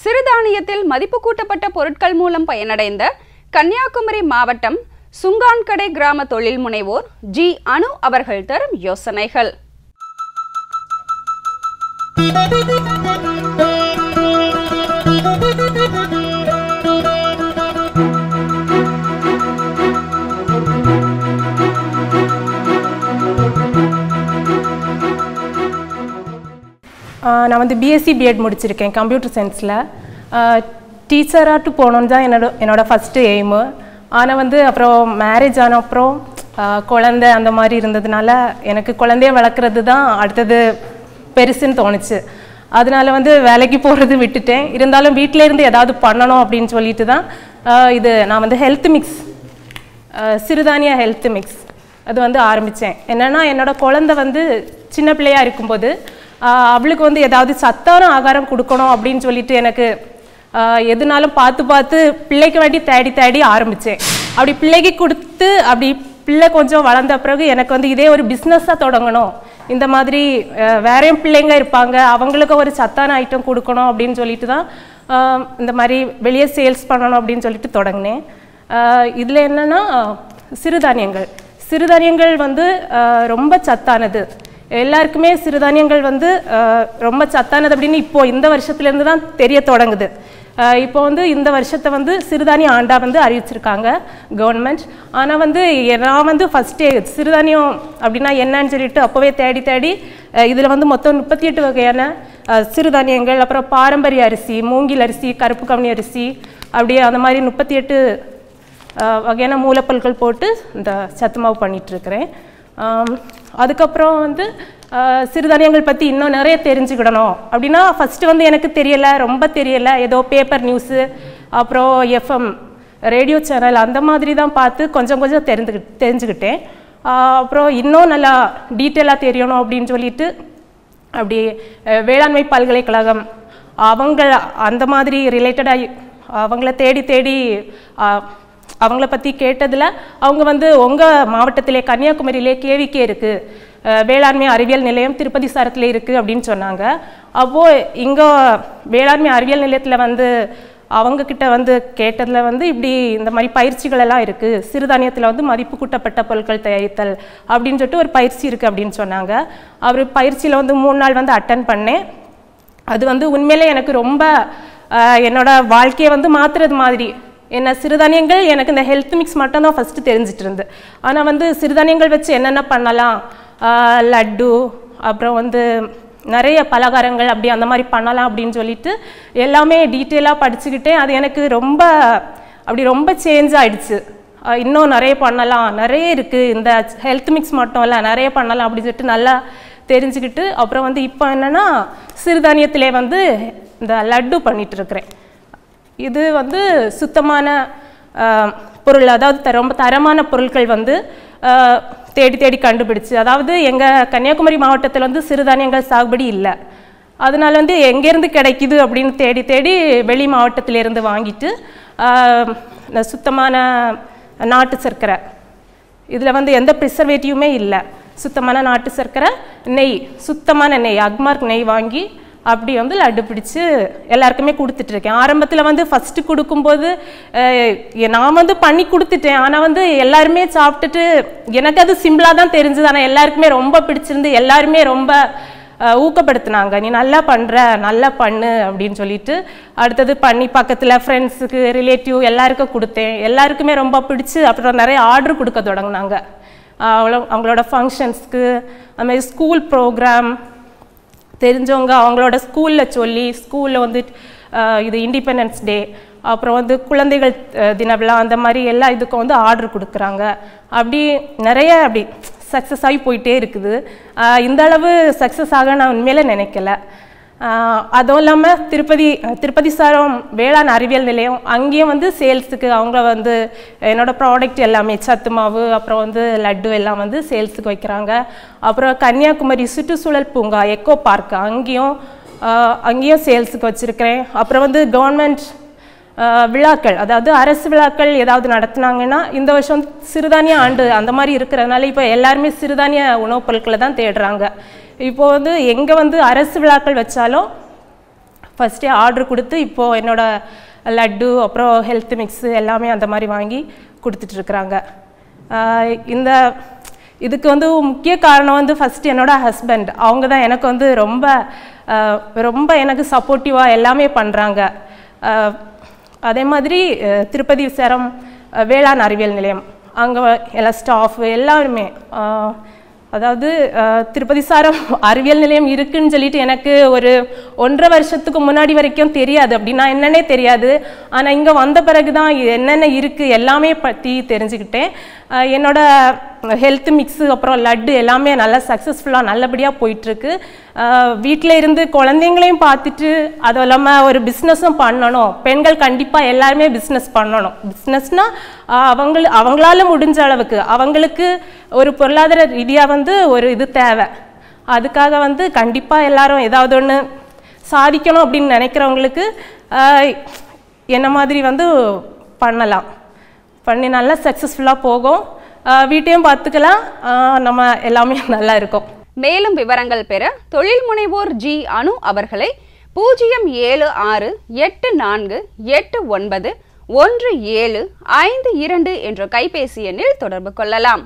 சிறுதானியத்தில் மதிப்பு கூட்டப்பட்ட பொருட்கள் மூலம் பயனடைந்த கன்னியாகுமரி மாவட்டம் சுங்கான்கடை கிராம தொழில் முனைவோர் ஜி அனு அவர்கள் தரும் யோசனைகள். நான் வந்து பிஎஸ்சி பிஎட் முடிச்சிருக்கேன் கம்ப்யூட்டர் சயின்ஸில். டீச்சராட்டு போகணுன்னு தான் என்னோட ஃபஸ்ட்டு எய்மு. ஆனால் வந்து அப்புறம் மேரேஜ் ஆன அப்புறம் குழந்தை அந்த மாதிரி இருந்ததுனால எனக்கு குழந்தைய வளர்க்குறது தான் அடுத்தது பெருசுன்னு தோணுச்சு. அதனால வந்து வேலைக்கு போகிறது விட்டுட்டேன். இருந்தாலும் வீட்டில் இருந்து ஏதாவது பண்ணணும் அப்படின்னு சொல்லிட்டு தான் இது நான் வந்து ஹெல்த் மிக்ஸ், சிறுதானிய ஹெல்த் மிக்ஸ் அது வந்து ஆரம்பித்தேன். என்னென்னா என்னோட குழந்தை வந்து சின்ன பிள்ளையாக இருக்கும்போது அவளுக்கு வந்து ஏதாவது சத்தான ஆகாரம் கொடுக்கணும் அப்படின்னு சொல்லிட்டு எனக்கு எதுனாலும் பார்த்து பிள்ளைக்கு வேண்டி தேடி ஆரம்பித்தேன். அப்படி பிள்ளைக்கு கொடுத்து அப்படி பிள்ளை கொஞ்சம் வளர்ந்த பிறகு எனக்கு வந்து இதே ஒரு பிஸ்னஸாக தொடங்கணும், இந்த மாதிரி வேறையும் பிள்ளைங்க இருப்பாங்க அவங்களுக்கு ஒரு சத்தான ஐட்டம் கொடுக்கணும் அப்படின்னு சொல்லிட்டு தான் இந்த மாதிரி வெளியே சேல்ஸ் பண்ணணும் அப்படின்னு சொல்லிட்டு தொடங்கினேன். இதில் என்னென்னா சிறுதானியங்கள் வந்து ரொம்ப சத்தானது. எல்லாருக்குமே சிறுதானியங்கள் வந்து ரொம்ப சத்தானது அப்படின்னு இப்போது இந்த வருஷத்துலேருந்து தான் தெரிய தொடங்குது. இப்போ வந்து இந்த வருஷத்தை வந்து சிறுதானிய ஆண்டா வந்து அறிவிச்சிருக்காங்க கவர்மெண்ட். ஆனால் வந்து நான் வந்து ஃபஸ்ட்டே சிறுதானியம் அப்படின்னா என்னன்னு சொல்லிட்டு அப்போவே தேடி இதில் வந்து மொத்தம் 38 வகையான சிறுதானியங்கள், அப்புறம் பாரம்பரிய அரிசி, மூங்கில் அரிசி, கருப்பு கவுனி அரிசி, அப்படியே அந்த மாதிரி 38 வகையான மூலப்பொருட்கள் போட்டு இந்த சத்து மாவு பண்ணிகிட்ருக்கிறேன். அதுக்கப்புறம் வந்து சிறுதானியங்கள் பற்றி இன்னும் நிறைய தெரிஞ்சுக்கிடணும் அப்படின்னா ஃபஸ்ட்டு வந்து எனக்கு ரொம்ப தெரியலை. ஏதோ பேப்பர் நியூஸு, அப்புறம் எஃப்எம் ரேடியோ சேனல் அந்த மாதிரி தான் பார்த்து கொஞ்சம் தெரிஞ்சுக்கிட்டேன். அப்புறம் இன்னும் நல்லா டீட்டெயிலாக தெரியணும் அப்படின்னு சொல்லிட்டு அப்படி வேளாண்மை பல்கலைக்கழகம் அந்த மாதிரி ரிலேட்டடாக அவங்கள தேடி அவங்கள பற்றி கேட்டதில் அவங்க வந்து உங்கள் மாவட்டத்திலே கன்னியாகுமரியிலே கேவிக்கே இருக்குது, வேளாண்மை அறிவியல் நிலையம் திருப்பதி சாரத்தில் இருக்குது அப்படின்னு சொன்னாங்க. அப்போது இங்கே வேளாண்மை அறிவியல் நிலையத்தில் வந்து அவங்கக்கிட்ட வந்து கேட்டதில் வந்து இப்படி இந்த மாதிரி பயிற்சிகள் எல்லாம் இருக்குது, சிறுதானியத்தில் வந்து மதிப்பு கூட்டப்பட்ட பொருட்கள் தயாரித்தல் அப்படின்னு சொல்லிட்டு ஒரு பயிற்சி இருக்குது அப்படின்னு சொன்னாங்க. அவர் பயிற்சியில் வந்து 3 நாள் வந்து அட்டன் பண்ணேன். அது வந்து உண்மையிலே எனக்கு ரொம்ப என்னோட வாழ்க்கையை வந்து மாற்றுறது மாதிரி. என்ன சிறுதானியங்கள் எனக்கு இந்த ஹெல்த் மிக்ஸ் மட்டும் தான் ஃபஸ்ட்டு தெரிஞ்சிட்டு இருந்து. ஆனால் வந்து சிறுதானியங்கள் வச்சு என்னென்ன பண்ணலாம், லட்டு, அப்புறம் வந்து நிறைய பலகாரங்கள் அப்படி அந்த மாதிரி பண்ணலாம் அப்படின்னு சொல்லிட்டு எல்லாமே டீட்டெயிலாக படிச்சுக்கிட்டேன். அது எனக்கு ரொம்ப சேஞ்ச் ஆகிடுச்சு. இன்னும் நிறைய பண்ணலாம், நிறைய இருக்குது, இந்த ஹெல்த் மிக்ஸ் மட்டும் இல்லை நிறைய பண்ணலாம் அப்படின்னு சொல்லிட்டு நல்லா தெரிஞ்சுக்கிட்டு அப்புறம் வந்து இப்போ என்னென்னா சிறுதானியத்திலே வந்து இந்த லட்டு பண்ணிகிட்ருக்கிறேன். இது வந்து சுத்தமான பொருள், அதாவது ரொம்ப தரமான பொருட்கள் வந்து தேடி கண்டுபிடிச்சு, அதாவது எங்கள் கன்னியாகுமரி மாவட்டத்தில் வந்து சிறுதானியங்கள் சாகுபடி இல்லை. அதனால வந்து எங்கேருந்து கிடைக்குது அப்படின்னு தேடி வெளி மாவட்டத்திலேருந்து வாங்கிட்டு சுத்தமான நாட்டு சர்க்கரை, இதில் வந்து எந்த ப்ரிசர்வேட்டிவுமே இல்லை, சுத்தமான நாட்டு சர்க்கரை, நெய், சுத்தமான நெய், அக்மார்க் நெய் வாங்கி அப்படி வந்து லட்டு பிடிச்சி எல்லாருக்குமே கொடுத்துட்ருக்கேன். ஆரம்பத்தில் வந்து ஃபஸ்ட்டு கொடுக்கும்போது நான் வந்து பண்ணி கொடுத்துட்டேன். ஆனால் வந்து எல்லாருமே சாப்பிட்டுட்டு எனக்கு அது சிம்பிளாக தான் தெரிஞ்சுது. ஆனால் எல்லாருக்குமே ரொம்ப பிடிச்சிருந்து எல்லாருமே ரொம்ப ஊக்கப்படுத்தினாங்க, நீ நல்லா பண்ணுற, நல்லா பண்ணு அப்படின்னு சொல்லிட்டு. அடுத்தது பண்ணி பக்கத்தில் ஃப்ரெண்ட்ஸுக்கு, ரிலேட்டிவ் எல்லாருக்கும் கொடுத்தேன். எல்லாருக்குமே ரொம்ப பிடிச்சி அப்புறம் நிறைய ஆர்டர் கொடுக்க தொடங்கினாங்க. அவங்களோட ஃபங்க்ஷன்ஸ்க்கு, அதுமாதிரி ஸ்கூல் ப்ரோக்ராம் தெரிஞ்சவங்க அவங்களோட ஸ்கூலில் சொல்லி, ஸ்கூலில் வந்து இது இண்டிபெண்டன்ஸ் டே, அப்புறம் வந்து குழந்தைகள் தின விழா, அந்த மாதிரி எல்லா இதுக்கும் வந்து ஆர்டர் கொடுக்குறாங்க. அப்படி நிறைய அப்படி சக்ஸஸ் ஆகி போயிட்டே இருக்குது. இந்த அளவு சக்ஸஸ் ஆக நான் உண்மையில நினைக்கல. அதுவும் இல்லாமல் திருப்பதி சாரம் வேளாண் அறிவியல் நிலையம் அங்கேயும் வந்து சேல்ஸுக்கு அவங்க வந்து என்னோடய ப்ராடக்ட் எல்லாமே சத்து மாவு, அப்புறம் வந்து லட்டு எல்லாம் வந்து சேல்ஸுக்கு வைக்கிறாங்க. அப்புறம் கன்னியாகுமரி சுற்றுச்சூழல் பூங்கா, எக்கோ பார்க், அங்கேயும் சேல்ஸுக்கு வச்சுருக்கிறேன். அப்புறம் வந்து கவர்மெண்ட் விழாக்கள், அதாவது அரசு விழாக்கள் ஏதாவது நடத்துனாங்கன்னா இந்த வருஷம் சிறுதானிய ஆண்டு அந்த மாதிரி இருக்கிறதுனால இப்போ எல்லாருமே சிறுதானிய உணவுப் பொருட்களை தான் தேடுறாங்க. இப்போது வந்து எங்கே வந்து அரசு விழாக்கள் வச்சாலும் ஃபஸ்ட்டே ஆர்டர் கொடுத்து இப்போது என்னோட லட்டு அப்புறம் ஹெல்த் மிக்ஸு எல்லாமே அந்த மாதிரி வாங்கி கொடுத்துட்ருக்குறாங்க. இந்த இதுக்கு வந்து முக்கிய காரணம் வந்து ஃபஸ்ட்டு என்னோடய ஹஸ்பண்ட். அவங்க தான் எனக்கு வந்து ரொம்ப ரொம்ப எனக்கு சப்போர்ட்டிவாக எல்லாமே பண்ணுறாங்க. அதே மாதிரி திருப்பதி சேரம் வேளாண் அறிவியல் நிலையம் அங்கே எல்லா ஸ்டாஃபு எல்லாருமே, அதாவது திருப்பதி சாரம் அறிவியல் நிலையம் இருக்குன்னு சொல்லிட்டு எனக்கு ஒரு 1.5 வருஷத்துக்கு முன்னாடி வரைக்கும் தெரியாது. அப்படின்னா என்னன்னே தெரியாது. ஆனால் இங்கே வந்த பிறகு தான் என்னென்ன இருக்குது எல்லாமே பற்றி தெரிஞ்சுக்கிட்டேன். என்னோட ஹெல்த் மிக்ஸு அப்புறம் லட்டு எல்லாமே நல்லா சக்ஸஸ்ஃபுல்லாக நல்லபடியாக போயிட்டுருக்கு. வீட்டில் இருந்து குழந்தைங்களையும் பார்த்துட்டு அதுவும் இல்லாமல் ஒரு பிஸ்னஸும் பண்ணணும். பெண்கள் கண்டிப்பாக எல்லாருமே பிஸ்னஸ் பண்ணணும். பிஸ்னஸ்னால் அவங்களால முடிஞ்ச அளவுக்கு அவங்களுக்கு ஒரு பொருளாதார ரீதியாக வந்து ஒரு இது தேவை. அதுக்காக வந்து கண்டிப்பாக எல்லாரும் ஏதாவது ஒன்று சாதிக்கணும் அப்படின்னு நினைக்கிறவங்களுக்கு என்ன மாதிரி வந்து பண்ணலாம். பண்ணி நல்லா சக்ஸஸ்ஃபுல்லாக போகும். வீட்டையும் பார்த்துக்கலாம். நம்ம எல்லாமே நல்லா இருக்கும். மேலும் விவரங்கள் பெற தொழில் முனைவோர் ஜி அனு அவர்களை 07684891752 என்ற கைபேசி எண்ணில் தொடர்பு கொள்ளலாம்.